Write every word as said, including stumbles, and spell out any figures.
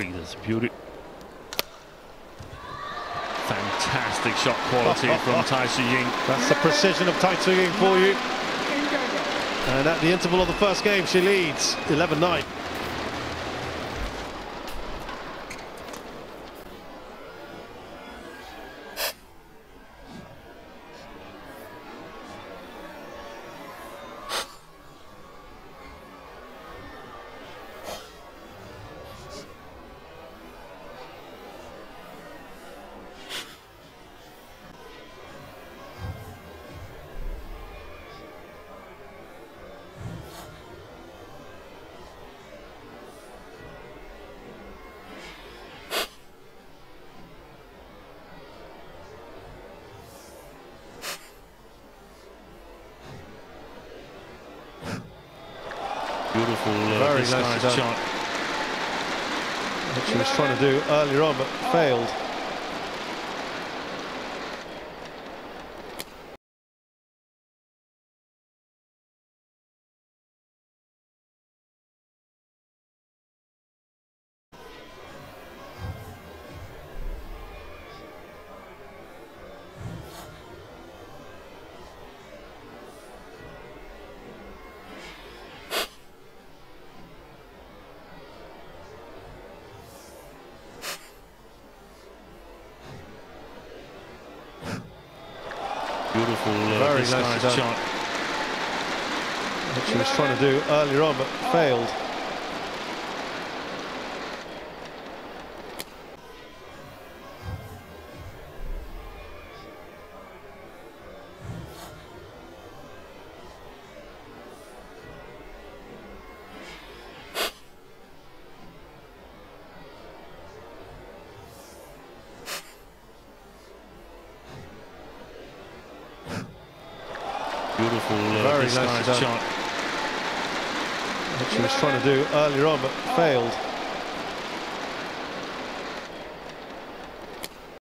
Breeders, beauty. Fantastic shot quality from Tai Tzu Ying. That's the precision of Tai Tzu Ying for you. And at the interval of the first game, she leads eleven nine. Beautiful, uh, Very disguised nice shot. What she was trying to do earlier on, but failed. Beautiful, uh, Very disguised nice shot. What she was trying to do earlier on, but failed. Beautiful, uh, Very disguised nice shot. What she was trying to do earlier on, but failed.